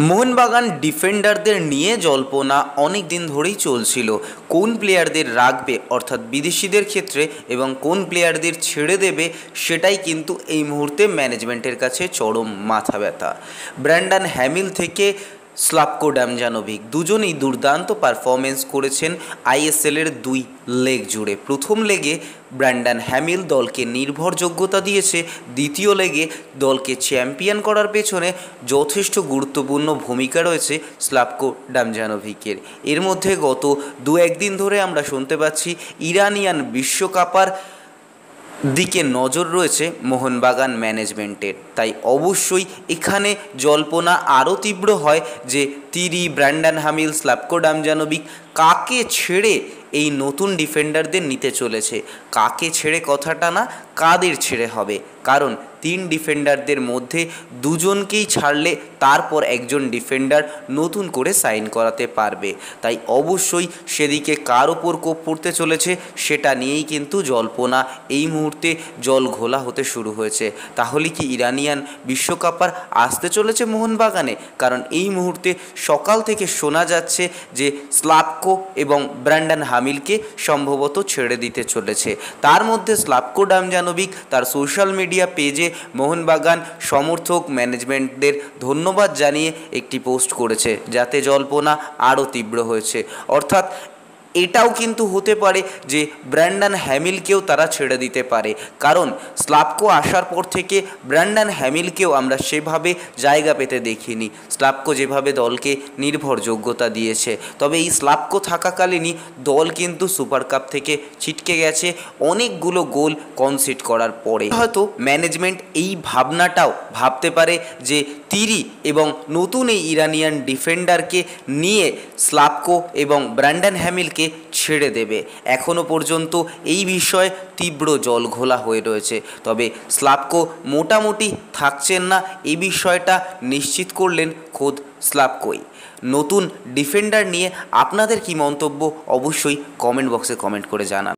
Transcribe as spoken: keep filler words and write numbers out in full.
মোহনবাগান ডিফেন্ডারদের নিয়ে জল্পনা অনেক দিন ধরেই চলছিল। কোন প্লেয়ারদের রাখবে অর্থাৎ বিদেশিদের ক্ষেত্রে এবং কোন প্লেয়ারদের ছেড়ে দেবে সেটাই কিন্তু এই মুহূর্তে ম্যানেজমেন্টের কাছে চরম মাথা ব্যথা। ব্র্যান্ডন হ্যামিল থেকে স্লাভকো ডামজানোভিক দুজনেই দুর্দান্ত পারফরমেন্স করেছেন আইএসএলের দুই লেগ জুড়ে। প্রথম লেগে ব্র্যান্ডন হ্যামিল দলকে নির্ভরযোগ্যতা দিয়েছে, দ্বিতীয় লেগে দলকে চ্যাম্পিয়ন করার পেছনে যথেষ্ট গুরুত্বপূর্ণ ভূমিকা রয়েছে স্লাভকো ডামজানোভিকের। এর মধ্যে গত দু একদিন ধরে আমরা শুনতে পাচ্ছি ইরানিয়ান বিশ্বকাপার দিকে নজর রয়েছে মোহনবাগান ম্যানেজমেন্টের। তাই অবশ্যই এখানে জল্পনা আরও তীব্র হয় যে Tiri, Brandon Hamill, Slavko Damjanovic কাকে ছেড়ে এই নতুন ডিফেন্ডারদের নিতে চলেছে। কাকে ছেড়ে কথাটা না, কাদের ছেড়ে হবে, কারণ তিন ডিফেন্ডারদের মধ্যে দুজনকেই ছাড়লে তারপর একজন ডিফেন্ডার নতুন করে সাইন করাতে পারবে। তাই অবশ্যই সেদিকে কার ওপর কোপ পড়তে চলেছে সেটা নিয়েই কিন্তু জল্পনা এই মুহূর্তে জল ঘোলা হতে শুরু হয়েছে। তাহলে কি ইরানিয়ান বিশ্বকাপার আসতে চলেছে মোহনবাগানে? কারণ এই মুহূর্তে সকাল থেকে শোনা যাচ্ছে যে স্লাভকো এবং ব্র্যান্ডন হ্যামিলকে সম্ভবত ছেড়ে দিতে চলেছে। তার মধ্যে স্লাভকো ডামজানোভিক তার সোশ্যাল মিডিয়া পেজে মোহনবাগান সমর্থক ম্যানেজমেন্টদের ধন্যবাদ জানিয়ে একটি পোস্ট করেছে, যাতে জল্পনা আরও তীব্র হয়েছে। অর্থাৎ এটাও কিন্তু হতে পারে যে ব্র্যান্ডন হ্যামিলকেও তারা ছেড়ে দিতে পারে, কারণ স্লাভকো আসার পর থেকে ব্র্যান্ডন হ্যামিলকেও আমরা সেভাবে জায়গা পেতে দেখিনি। স্লাভকো যেভাবে দলকে নির্ভরযোগ্যতা দিয়েছে, তবে এই স্লাভকো থাকাকালীনই দল কিন্তু সুপার কাপ থেকে ছিটকে গেছে অনেকগুলো গোল কনসিড করার পরে। হয়তো ম্যানেজমেন্ট এই ভাবনাটাও ভাবতে পারে যে তিরি এবং নতুন এই ইরানিয়ান ডিফেন্ডারকে নিয়ে স্লাভকো এবং ব্র্যান্ডন হ্যামিলকে ছেড়ে দেবে। এখনও পর্যন্ত এই বিষয়ে তীব্র জল ঘোলা হয়ে রয়েছে। তবে স্লাভকো মোটামুটি থাকছেন না, এই বিষয়টা নিশ্চিত করলেন খোদ স্লাভকোই। নতুন ডিফেন্ডার নিয়ে আপনাদের কি মন্তব্য অবশ্যই কমেন্ট বক্সে কমেন্ট করে জানান।